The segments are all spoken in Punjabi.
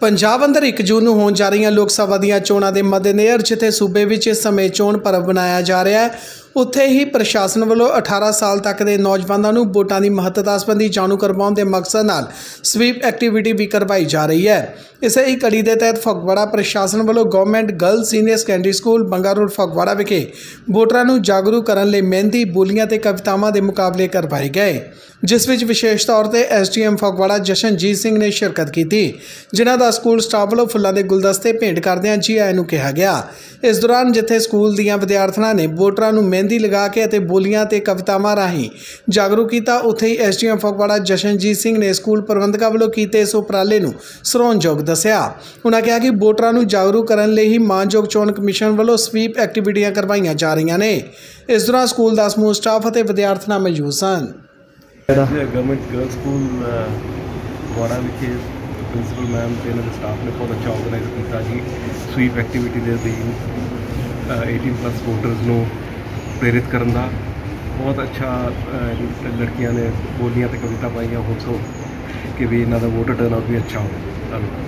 ਪੰਜਾਬ ਅੰਦਰ 1 ਜੂਨ ਨੂੰ ਹੋਣ ਜਾ ਰਹੀਆਂ ਲੋਕ ਸਭਾ ਦੀਆਂ ਚੋਣਾਂ ਦੇ ਮੱਦੇਨਜ਼ਰ ਜਿੱਥੇ ਸੂਬੇ ਵਿੱਚ ਇਸ ਸਮੇਂ ਚੋਣ ਪਰਵ ਮਨਾਇਆ ਜਾ ਰਿਹਾ ਹੈ, ਉੱਥੇ ਹੀ ਪ੍ਰਸ਼ਾਸਨ ਵੱਲੋਂ 18 ਸਾਲ ਤੱਕ ਦੇ ਨੌਜਵਾਨਾਂ ਨੂੰ ਵੋਟਾਂ ਦੀ ਮਹੱਤਤਾ ਸੰਬੰਧੀ ਜਾਣੂ ਕਰਵਾਉਣ ਦੇ ਮਕਸਦ ਨਾਲ ਸਵੀਪ ਐਕਟੀਵਿਟੀ ਵੀ ਕਰਵਾਈ ਜਾ ਰਹੀ ਹੈ। ਇਸੇ ਹੀ ਕੜੀ ਦੇ ਤਹਿਤ ਫਗਵਾੜਾ ਪ੍ਰਸ਼ਾਸਨ ਵੱਲੋਂ government girl senior secondary school Banga road Phagwara ਵਿਖੇ ਵੋਟਰਾਂ ਨੂੰ ਜਾਗਰੂਕ ਕਰਨ ਲਈ ਮਹਿੰਦੀ, ਬੋਲੀਆਂ ਤੇ ਕਵਿਤਾਵਾਂ ਦੇ ਮੁਕਾਬਲੇ ਕਰਵਾਏ ਗਏ, ਜਿਸ ਵਿੱਚ ਵਿਸ਼ੇਸ਼ ਤੌਰ ਤੇ ਐਸਡੀਐਮ ਫਗਵਾੜਾ ਜਸ਼ਨਜੀਤ ਸਿੰਘ ਨੇ ਸ਼ਿਰਕਤ ਕੀਤੀ, ਜਿਨ੍ਹਾਂ ਦਾ ਸਕੂਲ ਸਟਾਫ ਵੱਲੋਂ ਫੁੱਲਾਂ ਦੇ ਗੁਲਦਸਤੇ ਭੇਂਟ ਕਰਦਿਆਂ ਜੀ ਆਇਆਂ ਨੂੰ ਕਿਹਾ ਗਿਆ। ਇਸ ਦੌਰਾਨ ਜਿੱਥੇ ਸਕੂਲ ਦੀਆਂ ਵਿਦਿਆਰਥਣਾਂ ਨੇ ਵੋਟਰਾਂ ਨੂੰ ਮਹਿੰਦੀ ਲਗਾ ਕੇ ਅਤੇ ਬੋਲੀਆਂ ਤੇ ਕਵਿਤਾਵਾਂ ਰਾਹੀਂ ਜਾਗਰੂਕ ਕੀਤਾ, ਉੱਥੇ ਹੀ ਐਸਡੀਐਮ ਫਗਵਾੜਾ ਜਸ਼ਨਜੀਤ ਸਿੰਘ ਨੇ ਸਕੂਲ ਪ੍ਰਬੰਧਕਾਂ ਵੱਲੋਂ ਕੀਤੇ ਇਸ ਉਪਰਾਲੇ ਨੂੰ ਸਰਾਹੁਣਯੋਗ ਦੱਸਿਆ। ਉਨ੍ਹਾਂ ਕਿਹਾ ਕਿ ਵੋਟਰਾਂ ਨੂੰ ਜਾਗਰੂਕ ਕਰਨ ਲਈ ਹੀ ਮਾਨਯੋਗ ਚੋਣ ਕਮਿਸ਼ਨ ਵੱਲੋਂ ਸਵੀਪ ਐਕਟੀਵਿਟੀਆਂ ਕਰਵਾਈਆਂ ਜਾ ਰਹੀਆਂ ਨੇ। ਇਸ ਦੌਰਾਨ ਸਕੂਲ ਦਾ ਸਮੂਹ ਸਟਾਫ ਅਤੇ ਵਿਦਿਆਰਥਣਾਂ ਮੌਜੂਦ ਸਨ। गवर्नमेंट गर्ल्स स्कूल फगवाड़ा विखे प्रिंसीपल मैम ते इन्होंने स्टाफ ने बहुत अच्छा ऑर्गेनाइज किया जी। स्वीप एक्टिविटी के अधीन 18+ वोटर्स को प्रेरित करने का बहुत अच्छा लड़कियां ने बोलियां ते कविता पाई होसो कि भी इन्हों का वोटर टर्नआउट भी अच्छा हो।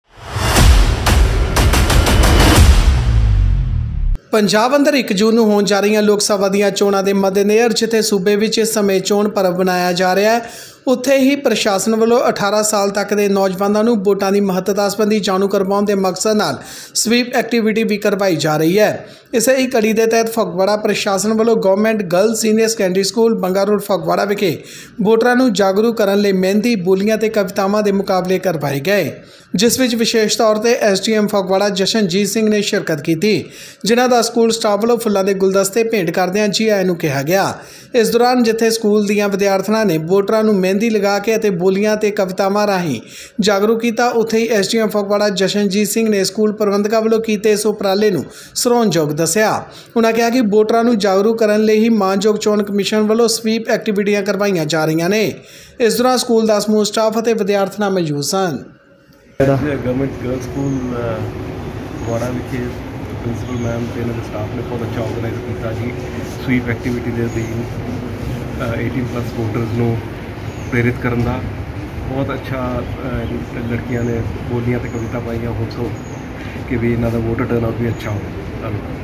ਪੰਜਾਬ ਅੰਦਰ 1 ਜੂਨ ਨੂੰ ਹੋਣ ਜਾ ਰਹੀਆਂ ਲੋਕ ਸਭਾ ਦੀਆਂ ਚੋਣਾਂ ਦੇ ਮੱਦੇਨਜ਼ਰ ਜਿੱਥੇ ਸੂਬੇ ਵਿੱਚ ਇਸ ਸਮੇਂ ਚੋਣ ਪਰਵ ਮਨਾਇਆ ਜਾ ਰਿਹਾ ਹੈ, ਉੱਥੇ ਹੀ ਪ੍ਰਸ਼ਾਸਨ ਵੱਲੋਂ 18 ਸਾਲ ਤੱਕ ਦੇ ਨੌਜਵਾਨਾਂ ਨੂੰ ਵੋਟਾਂ ਦੀ ਮਹੱਤਤਾ ਸੰਬੰਧੀ ਜਾਣੂ ਕਰਵਾਉਣ ਦੇ ਮਕਸਦ ਨਾਲ ਸਵੀਪ ਐਕਟੀਵਿਟੀ ਵੀ ਕਰਵਾਈ ਜਾ ਰਹੀ ਹੈ। ਇਸੇ ਹੀ ਕੜੀ ਦੇ ਤਹਿਤ ਫਗਵਾੜਾ ਪ੍ਰਸ਼ਾਸਨ ਵੱਲੋਂ government girl senior secondary school Banga road Phagwara ਵਿਖੇ ਵੋਟਰਾਂ ਨੂੰ ਜਾਗਰੂਕ ਕਰਨ ਲਈ ਮਹਿੰਦੀ, ਬੋਲੀਆਂ ਤੇ ਕਵਿਤਾਵਾਂ ਦੇ ਮੁਕਾਬਲੇ ਕਰਵਾਏ ਗਏ, ਜਿਸ ਵਿੱਚ ਵਿਸ਼ੇਸ਼ ਤੌਰ ਤੇ ਐਸਡੀਐਮ ਫਗਵਾੜਾ ਜਸ਼ਨਜੀਤ ਸਿੰਘ ਨੇ ਸ਼ਿਰਕਤ ਕੀਤੀ, ਜਿਨ੍ਹਾਂ ਦਾ ਸਕੂਲ ਸਟਾਫ ਵੱਲੋਂ ਫੁੱਲਾਂ ਦੇ ਗੁਲਦਸਤੇ ਭੇਂਟ ਕਰਦਿਆਂ ਜੀ ਆਇਆਂ ਨੂੰ ਕਿਹਾ ਗਿਆ। ਇਸ ਦੌਰਾਨ ਜਿੱਥੇ ਸਕੂਲ ਦੀਆਂ ਵਿਦਿਆਰਥਣਾਂ ਨੇ ਵੋਟਰਾਂ ਨੂੰ ਮਹਿੰਦੀ ਲਗਾ ਕੇ ਅਤੇ ਬੋਲੀਆਂ ਤੇ ਕਵਿਤਾਵਾਂ ਰਾਹੀਂ ਜਾਗਰੂਕ ਕੀਤਾ, ਉੱਥੇ ਹੀ ਐਸਡੀਐਮ ਫਗਵਾੜਾ ਜਸ਼ਨਜੀਤ ਸਿੰਘ ਨੇ ਸਕੂਲ ਪ੍ਰਬੰਧਕਾਂ ਵੱਲੋਂ ਕੀਤੇ ਇਸ ਉਪਰਾਲੇ ਨੂੰ ਸਰਾਹੁਣਯੋਗ ਦੱਸਿਆ। ਉਨ੍ਹਾਂ ਕਿਹਾ ਕਿ ਵੋਟਰਾਂ ਨੂੰ ਜਾਗਰੂਕ ਕਰਨ ਲਈ ਹੀ ਮਾਨਯੋਗ ਚੋਣ ਕਮਿਸ਼ਨ ਵੱਲੋਂ ਸਵੀਪ ਐਕਟੀਵਿਟੀਆਂ ਕਰਵਾਈਆਂ ਜਾ ਰਹੀਆਂ ਨੇ। ਇਸ ਦੌਰਾਨ ਸਕੂਲ ਦਾ ਸਮੂਹ ਸਟਾਫ ਅਤੇ ਵਿਦਿਆਰਥਣਾਂ ਮੌਜੂਦ ਸਨ। गवर्नमेंट गर्ल्स स्कूल फगवाड़ा विखे प्रिंसीपल मैम ते इन्होंने स्टाफ ने बहुत अच्छा ऑर्गेनाइज किया जी। स्वीप एक्टिविटी के अधीन 18+ वोटर्स को प्रेरित करने का बहुत अच्छा लड़कियां ने बोलियां ते कविता पाई होसो कि भी इन्हों का वोटर टर्नआउट भी अच्छा हो।